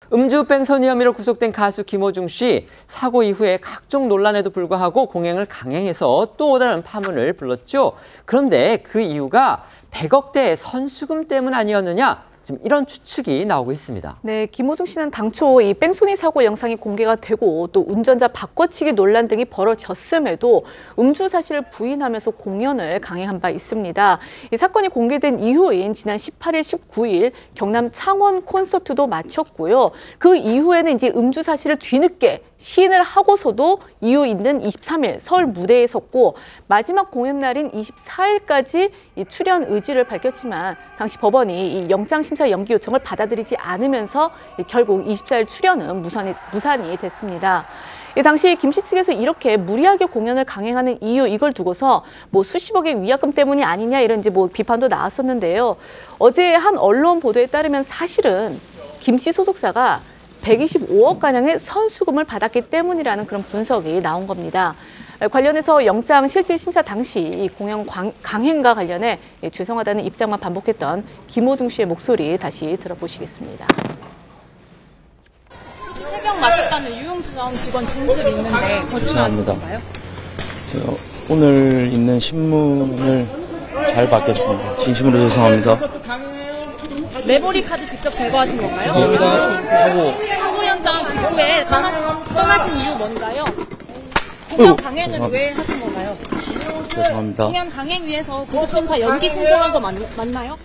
음주 뺑소니 혐의로 구속된 가수 김호중 씨, 사고 이후에 각종 논란에도 불구하고 공연을 강행해서 또 다른 파문을 불렀죠. 그런데 그 이유가 100억대 선수금 때문 아니었느냐? 지금 이런 추측이 나오고 있습니다. 네, 김호중 씨는 당초 이 뺑소니 사고 영상이 공개가 되고 또 운전자 바꿔치기 논란 등이 벌어졌음에도 음주 사실을 부인하면서 공연을 강행한 바 있습니다. 이 사건이 공개된 이후인 지난 18일, 19일 경남 창원 콘서트도 마쳤고요. 그 이후에는 이제 음주 사실을 뒤늦게 시인을 하고서도 이후 있는 23일 서울 무대에 섰고 마지막 공연 날인 24일까지 이 출연 의지를 밝혔지만 당시 법원이 이 영장심사 연기 요청을 받아들이지 않으면서 결국 24일 출연은 무산이 됐습니다. 당시 김 씨 측에서 이렇게 무리하게 공연을 강행하는 이유 이걸 두고서 뭐 수십억의 위약금 때문이 아니냐 이런 이제 뭐 비판도 나왔었는데요. 어제 한 언론 보도에 따르면 사실은 김 씨 소속사가 125억가량의 선수금을 받았기 때문이라는 그런 분석이 나온 겁니다. 관련해서 영장 실질 심사 당시 이 공연 강행과 관련해 죄송하다는 입장만 반복했던 김호중 씨의 목소리 다시 들어보시겠습니다. 소주 3병 마셨다는 유흥주점 직원 진술이 있는데 거짓말하신 건가요? 오늘 있는 신문을 잘 받겠습니다. 진심으로 죄송합니다. 메모리 카드 직접 제거하신 건가요? 사고 현장 직후에 떠나신 이유 뭔가요? 공연 강행은 왜 하신 건가요? 죄송합니다. 공연 강행 위해서 구속심사 연기 신청한 거 맞나요?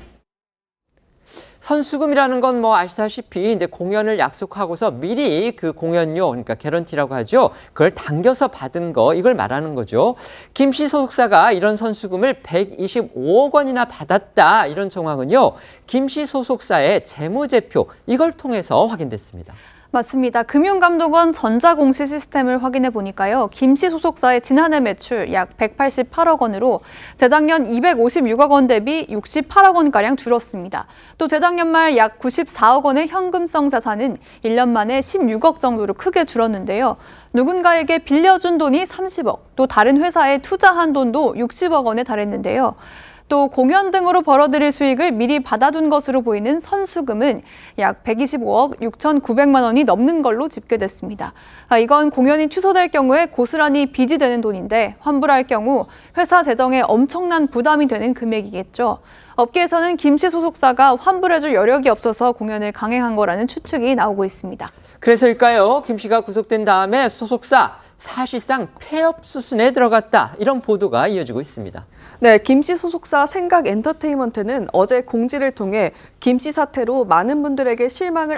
선수금이라는 건 뭐 아시다시피 이제 공연을 약속하고서 미리 그 공연료, 그러니까 개런티라고 하죠. 그걸 당겨서 받은 거, 이걸 말하는 거죠. 김 씨 소속사가 이런 선수금을 125억 원이나 받았다, 이런 정황은요. 김 씨 소속사의 재무제표, 이걸 통해서 확인됐습니다. 맞습니다. 금융감독원 전자공시 시스템을 확인해 보니까요. 김 씨 소속사의 지난해 매출 약 188억 원으로 재작년 256억 원 대비 68억 원가량 줄었습니다. 또 재작년 말 약 94억 원의 현금성 자산은 1년 만에 16억 정도로 크게 줄었는데요. 누군가에게 빌려준 돈이 30억, 또 다른 회사에 투자한 돈도 60억 원에 달했는데요. 또 공연 등으로 벌어들일 수익을 미리 받아둔 것으로 보이는 선수금은 약 125억 6,900만 원이 넘는 걸로 집계됐습니다. 이건 공연이 취소될 경우에 고스란히 빚이 되는 돈인데 환불할 경우 회사 재정에 엄청난 부담이 되는 금액이겠죠. 업계에서는 김 씨 소속사가 환불해줄 여력이 없어서 공연을 강행한 거라는 추측이 나오고 있습니다. 그래서일까요? 김 씨가 구속된 다음에 소속사 사실상 폐업 수순에 들어갔다, 이런 보도가 이어지고 있습니다. 네, 김 씨 소속사 생각엔터테인먼트는 어제 공지를 통해 김 씨 사태로 많은 분들에게 실망을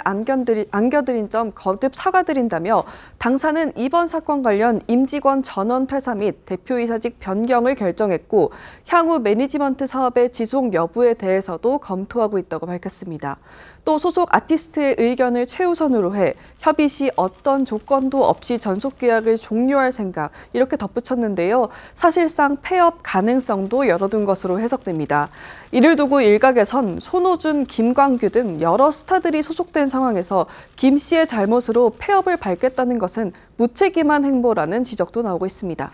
안겨드린 점 거듭 사과드린다며 당사는 이번 사건 관련 임직원 전원 퇴사 및 대표이사직 변경을 결정했고 향후 매니지먼트 사업의 지속 여부에 대해서도 검토하고 있다고 밝혔습니다. 또 소속 아티스트의 의견을 최우선으로 해 협의 시 어떤 조건도 없이 전속 계약을 종료할 생각, 이렇게 덧붙였는데요. 사실상 폐업 가능성도 열어둔 것으로 해석됩니다. 이를 두고 일각에선 손호준, 김광규 등 여러 스타들이 소속된 상황에서 김 씨의 잘못으로 폐업을 밟겠다는 것은 무책임한 행보라는 지적도 나오고 있습니다.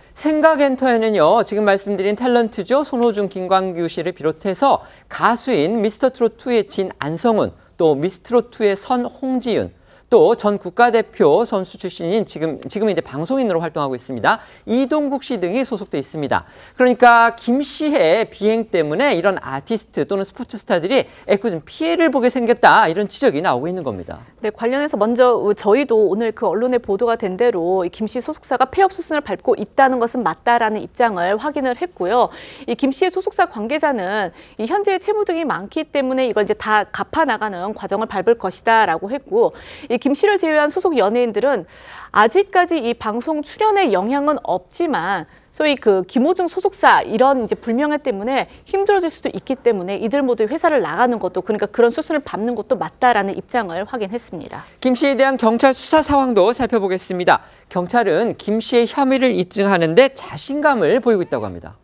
생각엔터에는요, 지금 말씀드린 탤런트죠. 손호준, 김광규 씨를 비롯해서 가수인 미스터트롯2의 진 안성훈, 또 미스트롯2의 선홍지윤, 또 전 국가대표 선수 출신인 지금 이제 방송인으로 활동하고 있습니다. 이동국 씨 등이 소속돼 있습니다. 그러니까 김 씨의 비행 때문에 이런 아티스트 또는 스포츠 스타들이 애꿎은 피해를 보게 생겼다, 이런 지적이 나오고 있는 겁니다. 네, 관련해서 먼저 저희도 오늘 그 언론에 보도가 된 대로 김 씨 소속사가 폐업 수순을 밟고 있다는 것은 맞다라는 입장을 확인을 했고요. 이 김 씨의 소속사 관계자는 이 현재 채무 등이 많기 때문에 이걸 이제 다 갚아 나가는 과정을 밟을 것이다라고 했고, 이 김 씨를 제외한 소속 연예인들은 아직까지 이 방송 출연에 영향은 없지만 소위 그 김호중 소속사 이런 이제 불명예 때문에 힘들어질 수도 있기 때문에 이들 모두 회사를 나가는 것도, 그러니까 그런 수순을 밟는 것도 맞다라는 입장을 확인했습니다. 김 씨에 대한 경찰 수사 상황도 살펴보겠습니다. 경찰은 김 씨의 혐의를 입증하는 데 자신감을 보이고 있다고 합니다.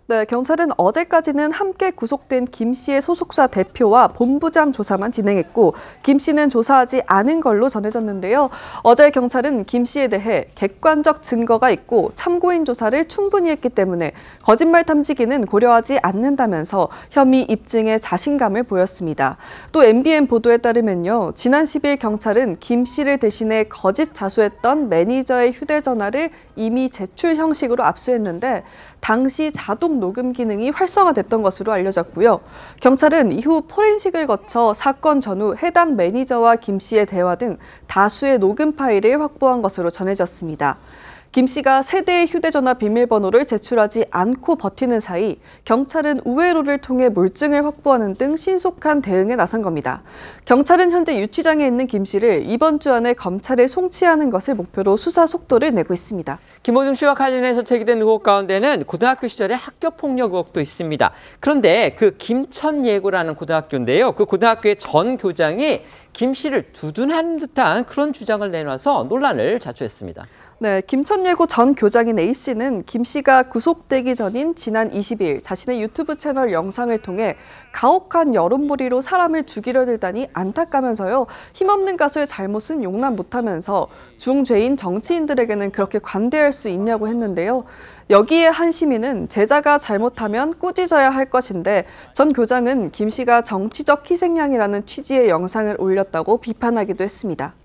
네, 경찰은 어제까지는 함께 구속된 김 씨의 소속사 대표와 본부장 조사만 진행했고 김 씨는 조사하지 않은 걸로 전해졌는데요. 어제 경찰은 김 씨에 대해 객관적 증거가 있고 참고인 조사를 충분히 했기 때문에 거짓말 탐지기는 고려하지 않는다면서 혐의 입증에 자신감을 보였습니다. 또 MBN 보도에 따르면요. 지난 10일 경찰은 김 씨를 대신해 거짓 자수했던 매니저의 휴대전화를 이미 제출 형식으로 압수했는데 당시 자동 녹음 기능이 활성화됐던 것으로 알려졌고요. 경찰은 이후 포렌식을 거쳐 사건 전후 해당 매니저와 김 씨의 대화 등 다수의 녹음 파일을 확보한 것으로 전해졌습니다. 김 씨가 세 대의 휴대전화 비밀번호를 제출하지 않고 버티는 사이 경찰은 우회로를 통해 물증을 확보하는 등 신속한 대응에 나선 겁니다. 경찰은 현재 유치장에 있는 김 씨를 이번 주 안에 검찰에 송치하는 것을 목표로 수사 속도를 내고 있습니다. 김호중 씨와 관련해서 제기된 의혹 가운데는 고등학교 시절의 학교폭력 의혹도 있습니다. 그런데 그 김천예고라는 고등학교인데요. 그 고등학교의 전 교장이 김 씨를 두둔하는 듯한 그런 주장을 내놔서 논란을 자초했습니다. 네, 김천예고 전 교장인 A씨는 김 씨가 구속되기 전인 지난 20일 자신의 유튜브 채널 영상을 통해 가혹한 여론몰이로 사람을 죽이려 들다니 안타까면서요. 힘없는 가수의 잘못은 용납 못하면서 중죄인 정치인들에게는 그렇게 관대할 수 있냐고 했는데요. 여기에 한 시민은 제자가 잘못하면 꾸짖어야 할 것인데 전 교장은 김 씨가 정치적 희생양이라는 취지의 영상을 올렸다고 비판하기도 했습니다.